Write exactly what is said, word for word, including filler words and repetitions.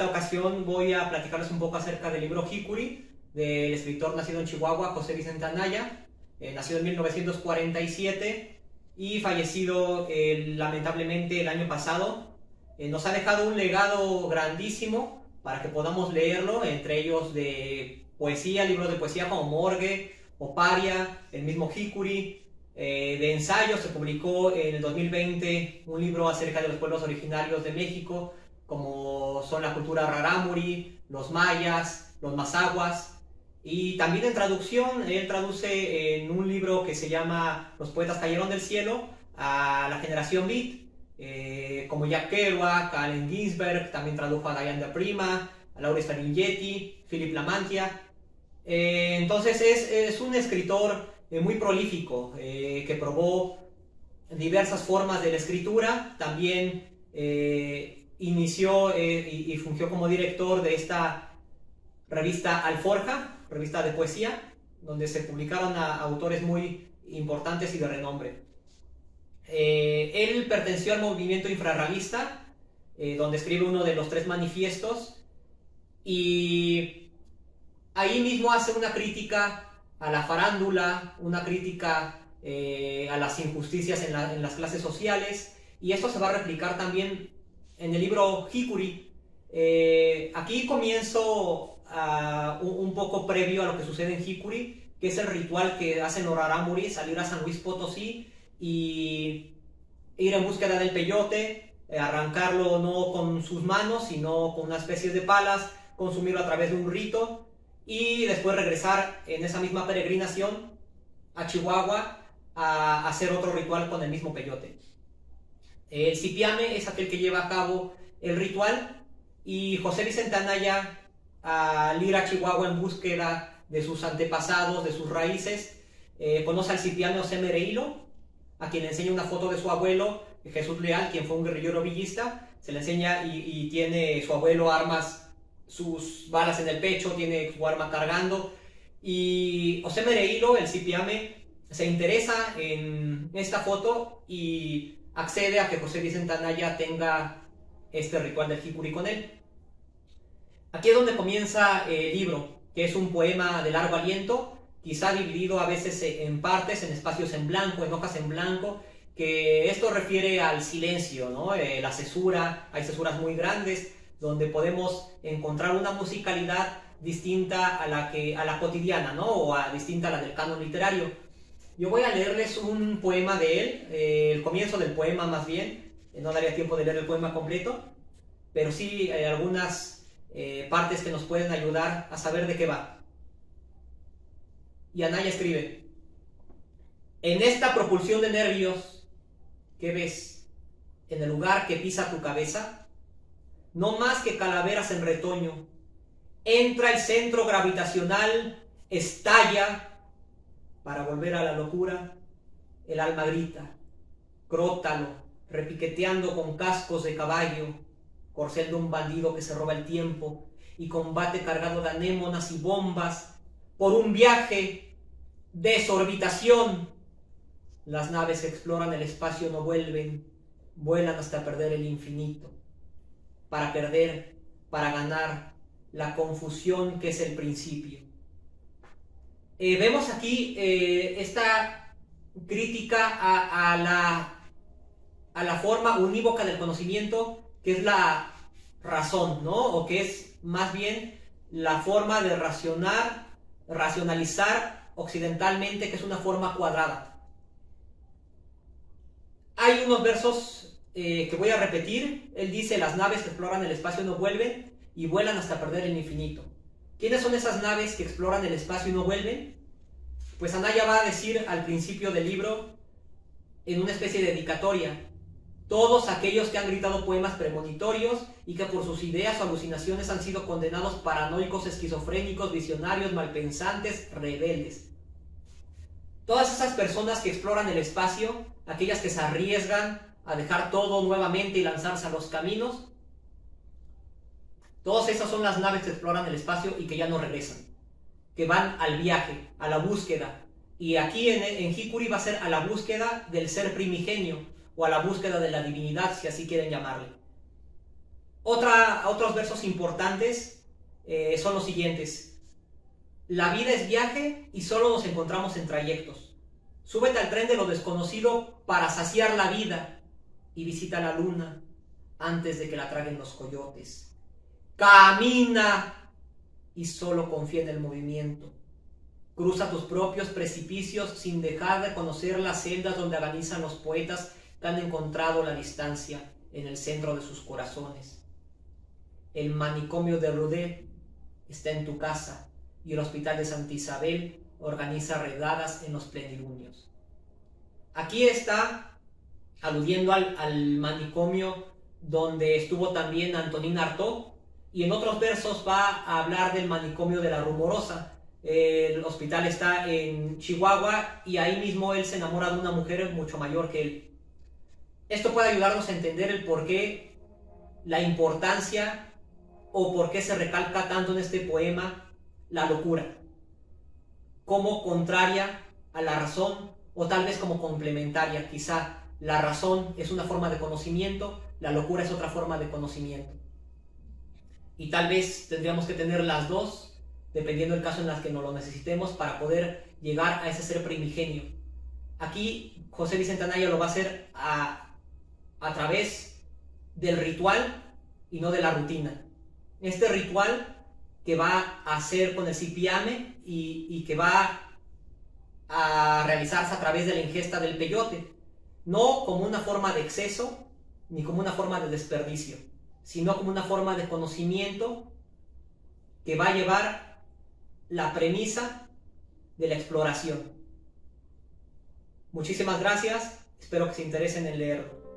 ocasión voy a platicarles un poco acerca del libro Hikuri, del escritor nacido en Chihuahua, José Vicente Anaya, eh, nacido en mil novecientos cuarenta y siete y fallecido eh, lamentablemente el año pasado. Eh, nos ha dejado un legado grandísimo para que podamos leerlo, entre ellos de poesía, libros de poesía como Morgue, Oparia, el mismo Hikuri. Eh, de ensayos se publicó en el dos mil veinte un libro acerca de los pueblos originarios de México, como son la cultura rarámuri, los mayas, los mazahuas. Y también en traducción, él traduce en un libro que se llama Los poetas cayeron del cielo a la generación beat, eh, como Jack Kerouac, Allen Ginsberg, también tradujo a Diane de Prima, a Laura Staringhetti, Philip Lamantia. Eh, entonces es, es un escritor eh, muy prolífico, eh, que probó diversas formas de la escritura. También eh, inició eh, y, y fungió como director de esta revista Alforja, revista de poesía, donde se publicaron a autores muy importantes y de renombre. Eh, él perteneció al movimiento infrarrealista, eh, donde escribe uno de los tres manifiestos, y ahí mismo hace una crítica a la farándula, una crítica eh, a las injusticias en, la, en las clases sociales, y esto se va a replicar también en el libro Hikuri. Eh, aquí comienzo uh, un, un poco previo a lo que sucede en Hikuri, que es el ritual que hacen los rarámuri, salir a San Luis Potosí y ir en búsqueda del peyote, eh, arrancarlo no con sus manos, sino con una especie de palas, consumirlo a través de un rito, y después regresar en esa misma peregrinación a Chihuahua a hacer otro ritual con el mismo peyote. El cipiame es aquel que lleva a cabo el ritual, y José Vicente Anaya, al ir a Chihuahua en búsqueda de sus antepasados, de sus raíces, eh, conoce al cipiame José Mereilo, a quien le enseña una foto de su abuelo, Jesús Leal, quien fue un guerrillero villista. Se le enseña y, y tiene su abuelo armas, sus balas en el pecho, tiene su arma cargando, y José Mereilo, el cipiame, se interesa en esta foto y accede a que José Vicente Anaya tenga este ritual del Hikuri con él. Aquí es donde comienza el libro, que es un poema de largo aliento, quizá dividido a veces en partes, en espacios en blanco, en hojas en blanco, que esto refiere al silencio, ¿no? Eh, la cesura, hay cesuras muy grandes, donde podemos encontrar una musicalidad distinta a la, que, a la cotidiana, ¿no? O a, distinta a la del canon literario. Yo voy a leerles un poema de él, eh, el comienzo del poema más bien, eh, no daría tiempo de leer el poema completo, pero sí hay algunas eh, partes que nos pueden ayudar a saber de qué va. Y Anaya escribe: en esta propulsión de nervios, ¿qué ves? En el lugar que pisa tu cabeza, no más que calaveras en retoño, entra el centro gravitacional, estalla, para volver a la locura, el alma grita, crótalo, repiqueteando con cascos de caballo, corcel de un bandido que se roba el tiempo, y combate cargado de anémonas y bombas, por un viaje de desorbitación. Las naves que exploran el espacio no vuelven, vuelan hasta perder el infinito. Para perder, para ganar, la confusión que es el principio. Eh, vemos aquí eh, esta crítica a, a, la, a la forma unívoca del conocimiento, que es la razón, ¿no? O que es más bien la forma de racionar, racionalizar occidentalmente, que es una forma cuadrada. Hay unos versos eh, que voy a repetir. Él dice: las naves que exploran el espacio no vuelven y vuelan hasta perder el infinito. ¿Quiénes son esas naves que exploran el espacio y no vuelven? Pues Anaya va a decir al principio del libro, en una especie de dedicatoria: todos aquellos que han gritado poemas premonitorios y que por sus ideas o alucinaciones han sido condenados paranoicos, esquizofrénicos, visionarios, malpensantes, rebeldes. Todas esas personas que exploran el espacio, aquellas que se arriesgan a dejar todo nuevamente y lanzarse a los caminos, todas esas son las naves que exploran el espacio y que ya no regresan, que van al viaje, a la búsqueda. Y aquí en, en Hikuri va a ser a la búsqueda del ser primigenio, o a la búsqueda de la divinidad, si así quieren llamarle. Otra, otros versos importantes eh, son los siguientes. La vida es viaje y solo nos encontramos en trayectos. Súbete al tren de lo desconocido para saciar la vida y visita la luna antes de que la traguen los coyotes. Camina y solo confía en el movimiento. Cruza tus propios precipicios sin dejar de conocer las sendas donde agonizan los poetas que han encontrado la distancia en el centro de sus corazones. El manicomio de Rodé está en tu casa y el hospital de Santa Isabel organiza redadas en los plenilunios. Aquí está aludiendo al, al manicomio donde estuvo también Antonín Artaud, y en otros versos va a hablar del manicomio de la Rumorosa. El hospital está en Chihuahua y ahí mismo él se enamora de una mujer mucho mayor que él. Esto puede ayudarnos a entender el por qué, la importancia o por qué se recalca tanto en este poema la locura, como contraria a la razón o tal vez como complementaria. Quizá la razón es una forma de conocimiento, la locura es otra forma de conocimiento. Y tal vez tendríamos que tener las dos, dependiendo del caso en el que nos lo necesitemos, para poder llegar a ese ser primigenio. Aquí José Vicente Anaya lo va a hacer a, a través del ritual y no de la rutina. Este ritual que va a hacer con el cipiame y, y que va a realizarse a través de la ingesta del peyote, no como una forma de exceso ni como una forma de desperdicio, sino como una forma de conocimiento que va a llevar la premisa de la exploración. Muchísimas gracias, espero que se interesen en leerlo.